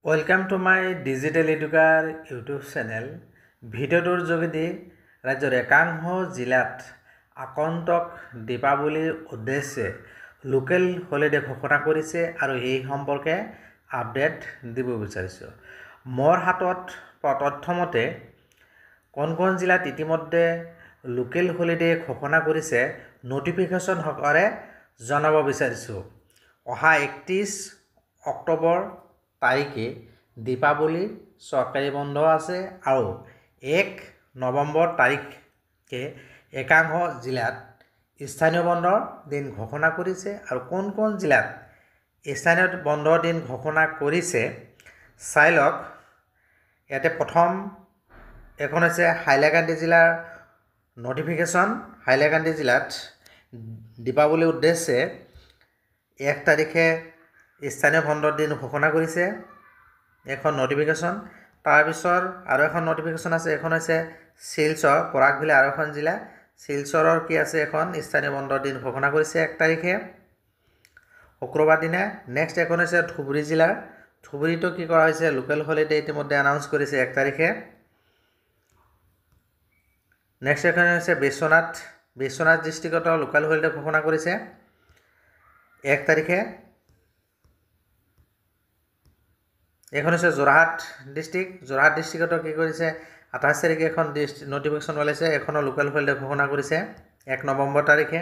Welcome to my Digital Educare YouTube channel. ভিডিঅ'টোৰ যোগেদি ৰাজ্যৰ একাংশ জিলাত আগন্তুক দীপাৱলীৰ উদ্দেশ্যে লোকেল হলিডে ঘোষণা কৰিছে আৰু এই সম্পৰ্কে আপডেট দিব বিচাৰিছোঁ। মোৰ হাতত তথ্যমতে কোন জিলাত ইতিমধ্যে লোকেল হলিডে ঘোষণা কৰিছে নটিফিকেশ্যন সহকাৰে জনাব বিচাৰিছোঁ। অহা 31 অক্টোবৰ তাৰিখে দীপাৱলী চৰকাৰী বন্ধ আছে আৰু 1 নৱেম্বৰ তাৰিখে একাংশ জিলাত স্থানীয় বন্ধৰ দিন ঘোষণা কৰিছে আৰু কোন জিলাত স্থানীয় বন্ধৰ দিন ঘোষণা কৰিছে চাই লওক। ইয়াতে প্ৰথম এখন হৈছে হাইলাকান্দি জিলাৰ নটিফিকেশ্যন। হাইলাকান্দি জিলাত দীপাৱলীৰ উদ্দেশ্যে 1 তাৰিখে স্থানীয় বন্ধৰ দিন ঘোষণা কৰিছে এখন নটিফিকেশ্যন। তাৰপিছত আৰু এখন নটিফিকেশ্যন আছে, এখন হৈছে শিলচৰ পৰাগভিলে আৰু এখন জিলা শিলচৰৰ কি আছে এখন স্থানীয় বন্ধৰ দিন ঘোষণা কৰিছে 1 তাৰিখে শুক্ৰবাৰ দিনা। নেক্সট এখন হৈছে ধুবুৰী জিলাৰ, ধুবুৰীটো কি কৰা হৈছে লোকেল হলিডে ইতিমধ্যে এনাউন্স কৰিছে 1 তাৰিখে। নেক্সট এখন হৈছে বিশ্বনাথ ডিষ্ট্ৰিক্টত লোকেল হলিডে ঘোষণা কৰিছে 1 তাৰিখে। এখন হৈছে যোৰহাট ডিষ্ট্ৰিক্টত কি কৰিছে 28 তাৰিখে এখন নটিফিকেশ্যন ওলাইছে, এখনৰ লোকেল হলিডে ঘোষণা কৰিছে 1 নৱেম্বৰ তাৰিখে।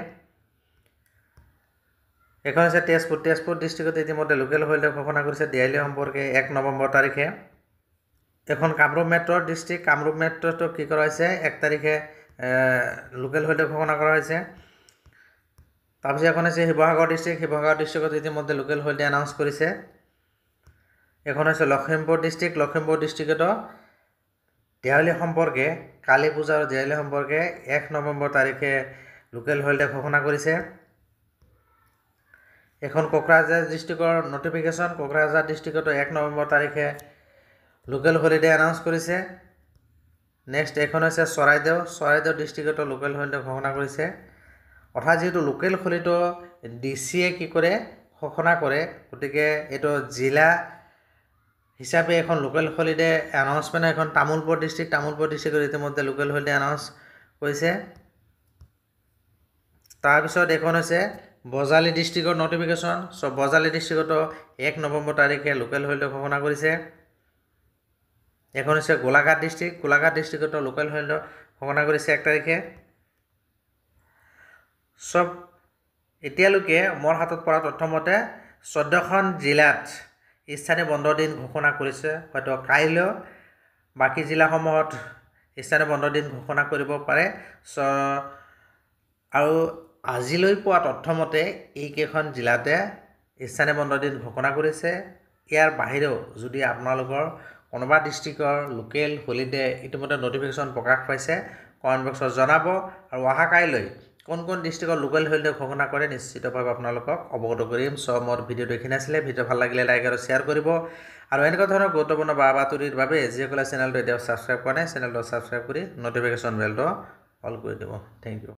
এখন হৈছে তেজপুৰ ডিষ্ট্ৰিক্টত ইতিমধ্যে লোকেল হলিডে ঘোষণা কৰিছে দিৱালী সম্পৰ্কে 1 নৱেম্বৰ তাৰিখে। এখন কামৰূপ মেট্ৰ ডিষ্ট্ৰিক্ট, কামৰূপ মেট্ৰটো কি কৰা হৈছে 1 তাৰিখে লোকেল হলিডে ঘোষণা কৰা হৈছে। তাৰপিছত এখন হৈছে শিৱসাগৰ ডিষ্ট্ৰিক্টত ইতিমধ্যে লোকেল হলিডে এনাউন্স কৰিছে। এখন হৈছে লখিমপুৰ ডিষ্ট্ৰিক্টত দেৱালী সম্পৰ্কে কালী পূজা আৰু দেৱালী সম্পৰ্কে 1 নৱেম্বৰ তাৰিখে লোকেল হলিডে ঘোষণা কৰিছে। এখন কোকৰাঝাৰ ডিষ্ট্ৰিক্টৰ নটিফিকেশ্যন, কোকৰাঝাৰ ডিষ্ট্ৰিক্টতো 1 নৱেম্বৰ তাৰিখে লোকেল হলিডে এনাউন্স কৰিছে। নেক্সট এখন হৈছে চৰাইদেউ ডিষ্ট্ৰিক্টতো লোকেল হলিডে ঘোষণা কৰিছে। অৰ্থাৎ যিহেতু লোকেল হলিডে ডিচিয়ে কি কৰে ঘোষণা কৰে, গতিকে এইটো জিলা হিচাপে এখন লোকেল হলিডে এনাউন্সমেণ্ট এখন তামোলপুৰ ডিষ্ট্ৰিক্টত ইতিমধ্যে লোকেল হলিডে এনাউন্স কৰিছে। তাৰপিছত এখন হৈছে বজালী ডিষ্ট্ৰিক্টৰ নটিফিকেশ্যন। বজালী ডিষ্ট্ৰিক্টতো 1 নৱেম্বৰ তাৰিখে লোকেল হলিডে ঘোষণা কৰিছে। এখন হৈছে গোলাঘাট ডিষ্ট্ৰিক্টতো লোকেল হলিডে ঘোষণা কৰিছে 1 তাৰিখে। এতিয়ালৈকে মোৰ হাতত পৰা তথ্যমতে 14খন জিলাত স্থানীয় বন্ধৰ দিন ঘোষণা কৰিছে। হয়তো কাইলৈ বাকী জিলাসমূহত স্থানীয় বন্ধৰ দিন ঘোষণা কৰিব পাৰে। আৰু আজিলৈ পোৱা তথ্যমতে এইকেইখন জিলাতে স্থানীয় বন্ধৰ দিন ঘোষণা কৰিছে। ইয়াৰ বাহিৰেও যদি আপোনালোকৰ কোনোবা ডিষ্ট্ৰিক্টৰ লোকেল হলিডে ইতিমধ্যে নটিফিকেশ্যন প্ৰকাশ পাইছে কমেণ্ট বক্সত জনাব, আৰু অহা কাইলৈ কোন ডিষ্ট্ৰিক্টৰ লোকেল হলিডে ঘোষণা কৰে নিশ্চিতভাৱে আপোনালোকক অৱগত কৰিম। মোৰ ভিডিঅ'টো এইখিনি আছিলে। ভিডিঅ' ভাল লাগিলে লাইক আৰু শ্বেয়াৰ কৰিব, আৰু এনেকুৱা ধৰণৰ গুৰুত্বপূৰ্ণ বাতৰিৰ বাবে যিসকলে চেনেলটো এতিয়াও ছাবস্ক্ৰাইব কৰা নাই চেনেলটো ছাবস্ক্ৰাইব কৰি নটিফিকেশ্যন বেলটো অল কৰি দিব। Thank U.